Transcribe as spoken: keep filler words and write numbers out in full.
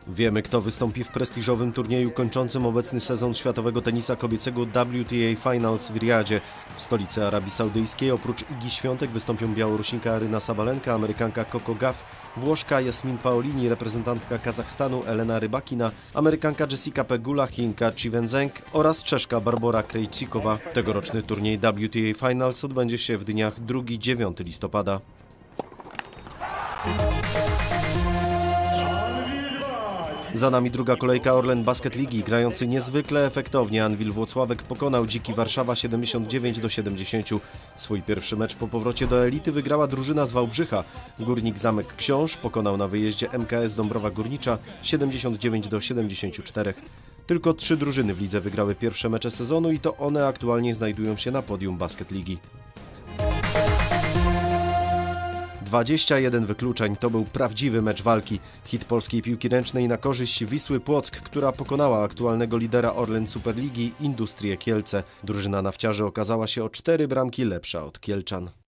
Wiemy, kto wystąpi w prestiżowym turnieju kończącym obecny sezon światowego tenisa kobiecego W T A Finals w Riyadzie. W stolicy Arabii Saudyjskiej oprócz Igi Świątek wystąpią Białorusinka Aryna Sabalenka, Amerykanka Coco Gauff, Włoszka Jasmin Paolini, reprezentantka Kazachstanu Elena Rybakina, Amerykanka Jessica Pegula, Chinka Chi Wenzheng oraz Czeszka Barbora Krejcikowa. Tegoroczny turniej W T A Finals odbędzie się w dniach drugiego do dziewiątego listopada. Za nami druga kolejka Orlen Basket Ligi. Grający niezwykle efektownie Anwil Włocławek pokonał Dziki Warszawa siedemdziesiąt dziewięć do siedemdziesięciu. Swój pierwszy mecz po powrocie do elity wygrała drużyna z Wałbrzycha. Górnik Zamek Książ pokonał na wyjeździe M K S Dąbrowa Górnicza siedemdziesiąt dziewięć do siedemdziesięciu czterech. Tylko trzy drużyny w lidze wygrały pierwsze mecze sezonu i to one aktualnie znajdują się na podium Basket Ligi. dwadzieścia jeden wykluczeń to był prawdziwy mecz walki. Hit polskiej piłki ręcznej na korzyść Wisły Płock, która pokonała aktualnego lidera Orlen Superligi Industrię Kielce. Drużyna nawciarzy okazała się o cztery bramki lepsza od kielczan.